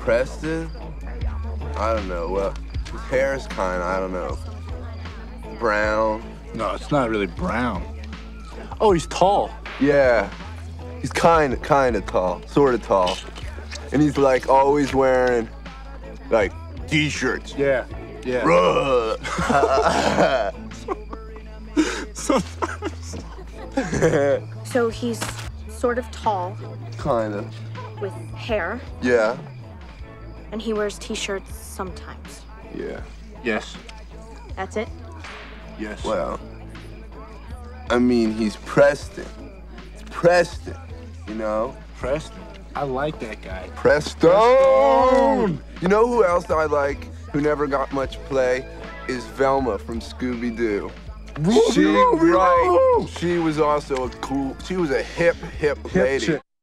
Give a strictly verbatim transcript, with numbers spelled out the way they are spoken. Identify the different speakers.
Speaker 1: Preston? I don't know. Well, his hair is kind of, I don't know, brown.
Speaker 2: No, it's not really brown. Oh, he's tall.
Speaker 1: Yeah, he's kind of, kind of tall, sort of tall. And he's like always wearing like t-shirts.
Speaker 2: Yeah, yeah.
Speaker 1: Sometimes.
Speaker 3: So he's sort of tall.
Speaker 1: Kind of.
Speaker 3: With hair.
Speaker 1: Yeah.
Speaker 3: And he wears t-shirts sometimes.
Speaker 1: Yeah.
Speaker 2: Yes.
Speaker 3: That's it?
Speaker 2: Yes.
Speaker 1: Well, I mean, he's Preston. It's Preston, you know?
Speaker 2: Preston. I like that guy.
Speaker 1: Preston!
Speaker 2: Preston!
Speaker 1: You know who else I like who never got much play? Is Velma from Scooby-Doo. She, right, she was also a cool, she was a hip, hip lady.
Speaker 2: Hip chick.